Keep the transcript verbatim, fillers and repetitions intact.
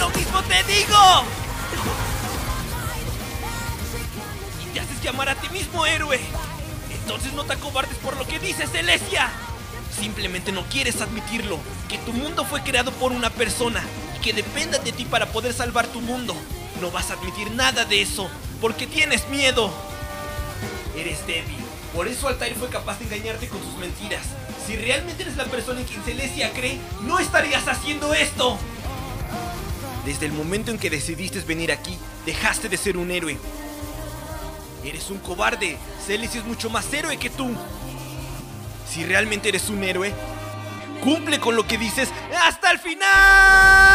¡Lo mismo te digo! Y te haces llamar a ti mismo héroe. Entonces no te acobardes por lo que dices, Celestia. Simplemente no quieres admitirlo, que tu mundo fue creado por una persona y que dependa de ti para poder salvar tu mundo. No vas a admitir nada de eso, porque tienes miedo. Eres débil, por eso Altair fue capaz de engañarte con sus mentiras. Si realmente eres la persona en quien Celestia cree, no estarías haciendo esto. Desde el momento en que decidiste venir aquí, dejaste de ser un héroe. Eres un cobarde. Celestia es mucho más héroe que tú. Si realmente eres un héroe, cumple con lo que dices hasta el final.